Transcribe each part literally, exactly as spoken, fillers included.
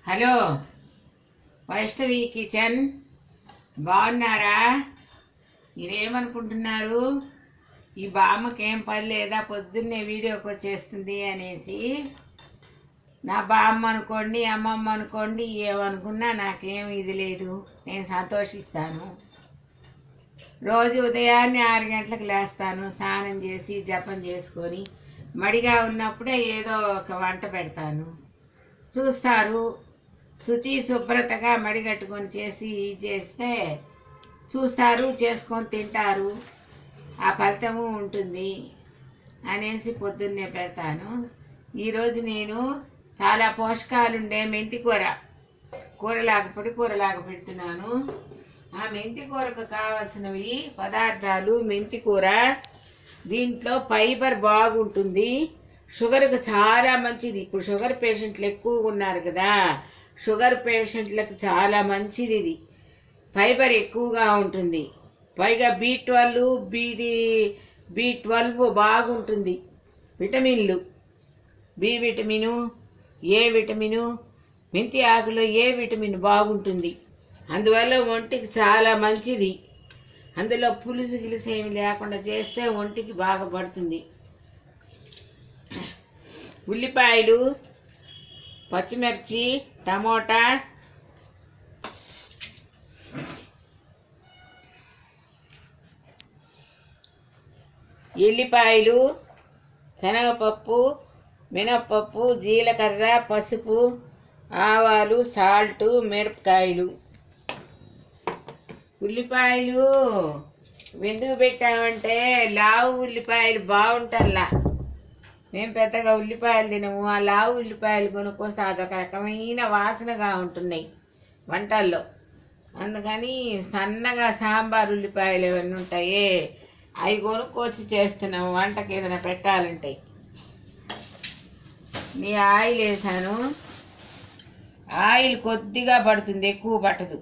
Hello Vaishnavi kitchen బాగున్నారా? మీరేమనుకుంటున్నారు? ఈ బామ్మకేం పని లేదా పొద్దున్నే వీడియోకి వచ్చేస్తుంది అనేసి. నా బామ్మ అనుకోండి, అమ్మమ్మ అనుకోండి, ఏమనుకున్నా నాకేం ఇది లేదు. నేను సంతోషిస్తాను. రోజు ఉదయాన్నే ఆరు గంటలకు లేస్తాను, స్నానం చేసి జపం చేసుకొని మడిగా ఉన్నప్పుడే ఏదో ఒక వంట పెడతాను. చూస్తారు, శుచి శుభ్రతగా మడిగట్టుకొని చేసి చేస్తే చూస్తారు, చేసుకొని తింటారు, ఆ ఫలితము ఉంటుంది అనేసి పొద్దున్నే పెడతాను. ఈరోజు నేను చాలా పోషకాలుండే మెంతి కూర కూరలాగా పొడి కూరలాగా పెడుతున్నాను. ఆ మెంతి కూరకు కావాల్సినవి పదార్థాలు: మెంతి కూర, దీంట్లో ఫైబర్ బాగుంటుంది, షుగర్కి చాలా మంచిది. ఇప్పుడు షుగర్ పేషెంట్లు ఎక్కువగా ఉన్నారు కదా, షుగర్ పేషెంట్లకు చాలా మంచిది ఇది. ఫైబర్ ఎక్కువగా ఉంటుంది, పైగా B twelve B B twelve బాగుంటుంది. విటమిన్లు: బి విటమిను, ఏ విటమిను, మెంతి ఆకులో ఏ విటమిన్ బాగుంటుంది, అందువల్ల ఒంటికి చాలా మంచిది. అందులో పులుసు గిలుసు ఏమి లేకుండా చేస్తే ఒంటికి బాగా పడుతుంది. ఉల్లిపాయలు, పచ్చిమిర్చి, టమోటా, ఎల్లిపాయలు, శనగపప్పు, మినప్పప్పు, జీలకర్ర, పసుపు, ఆవాలు, సాల్టు, మిరపకాయలు. ఉల్లిపాయలు ఎందుకు పెట్టామంటే లావు ఉల్లిపాయలు బాగుంటల్లా. మేము పెద్దగా ఉల్లిపాయలు తినము, ఆ లావు ఉల్లిపాయలు కొనుక్కొస్తే అదొక రకమైన వాసనగా ఉంటున్నాయి వంటల్లో. అందుకని సన్నగా సాంబార్ ఉల్లిపాయలు ఏమన్నా ఉంటాయే అవి కొనుక్కొచ్చి చేస్తున్నాము వంటకి ఏదైనా పెట్టాలంటే. నీ ఆయిల్ వేసాను, ఆయిల్ కొద్దిగా పడుతుంది, ఎక్కువ పట్టదు.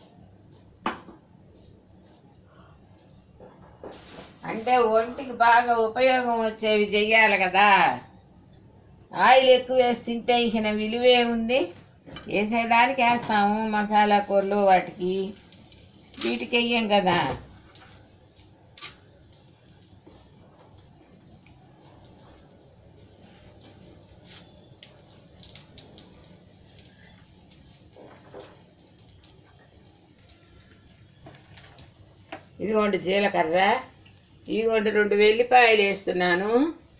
అంటే ఒంటికి బాగా ఉపయోగం వచ్చేవి చెయ్యాలి కదా. ఆయిల్ ఎక్కువ వేసి తింటే ఇక విలువే ఉంది. వేసేదానికి వేస్తాము, మసాలా కూరలు వాటికి వీటికి వెయ్యం కదా. ఇదిగోండి జీలకర్ర, ఇదిగోండి రెండు వెల్లిపాయలు వేస్తున్నాను.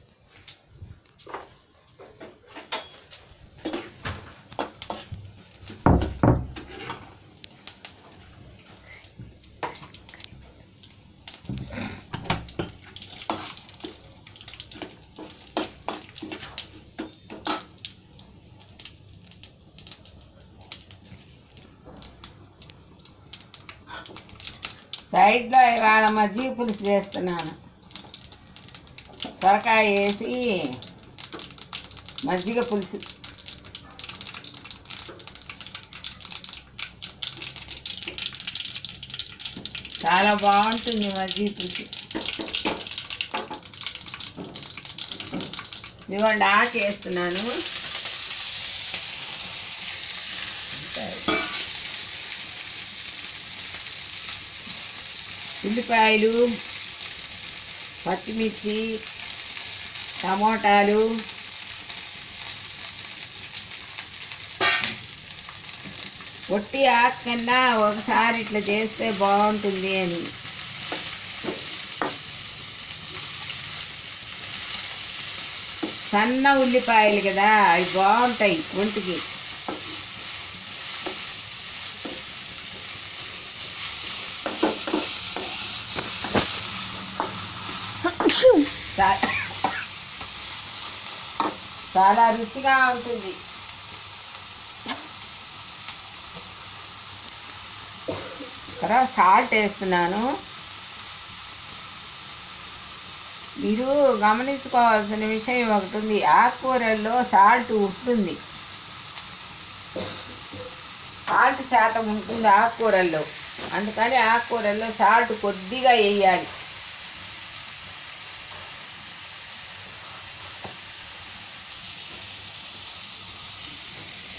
సైడ్లో ఇవాళ మజ్జిగ పులుసు చేస్తున్నాను. సొరకాయ వేసి మజ్జిగ పులుసు. చాలా బాగుంటుంది మజ్జిగ పులుసు. ఇదిగోండి ఆకు వేస్తున్నాను. ఉల్లిపాయలు, పచ్చిమిర్చి, టమోటాలు, ఒట్టి ఆకు కన్నా ఒకసారి ఇట్లా చేస్తే బాగుంటుంది అని. సన్న ఉల్లిపాయలు కదా, అవి బాగుంటాయి ఒంటికి. చాలా రుచిగా ఉంటుంది. ఇక్కడ సాల్ట్ వేస్తున్నాను. మీరు గమనించుకోవాల్సిన విషయం ఒకటి ఉంది, ఆకుకూరల్లో సాల్ట్ ఉంటుంది, సాల్ట్ శాతం ఉంటుంది ఆకుకూరల్లో. అందుకని ఆకుకూరల్లో సాల్ట్ కొద్దిగా వేయాలి.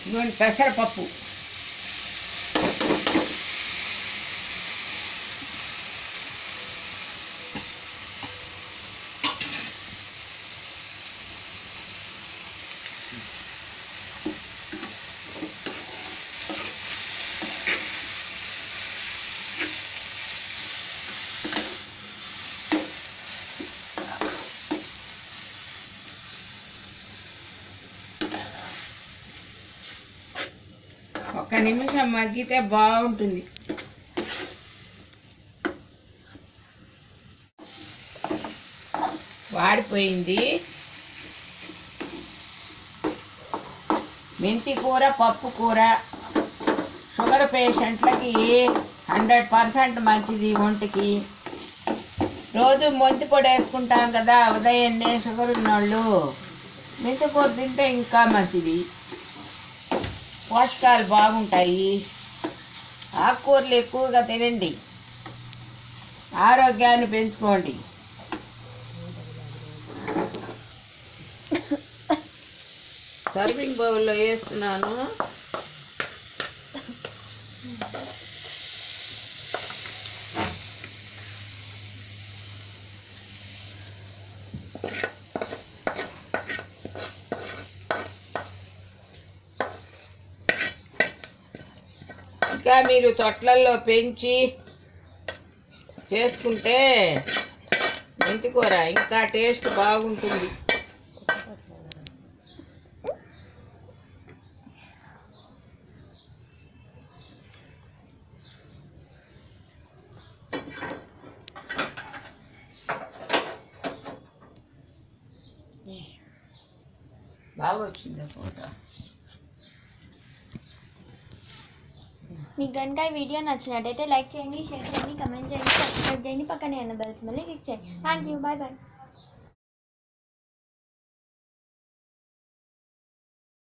ఇదిగోండి పెసరపప్పు, ఒక్క నిమిషం మగ్గితే బాగుంటుంది. వాడిపోయింది. మెంతి కూర, పప్పు కూర షుగర్ పేషెంట్లకి హండ్రెడ్ పర్సెంట్ మంచిది ఒంటికి. రోజు మెంతి పొడి వేసుకుంటాం కదా ఉదయాన్నే షుగర్ ఉన్నోళ్ళు, మెంతి కూర తింటే ఇంకా మంచిది, పోషకాలు బాగుంటాయి. ఆకుకూరలు ఎక్కువగా తినండి, ఆరోగ్యాన్ని పెంచుకోండి. సర్వింగ్ బౌల్లో వేస్తున్నాను. ఇంకా మీరు తొట్లల్లో పెంచి చేసుకుంటే మెంతికూర ఇంకా టేస్ట్ బాగుంటుంది. బాగా వచ్చింది ఫోటో. మీకు కనుక ఈ వీడియో నచ్చినట్టయితే లైక్ చేయండి, షేర్ చేయండి, కమెంట్ చేయండి, సబ్స్క్రైబ్ చేయండి, పక్కనే ఉన్న బెల్స్ మళ్ళీ క్లిక్ చేయండి. Thank you, bye bye.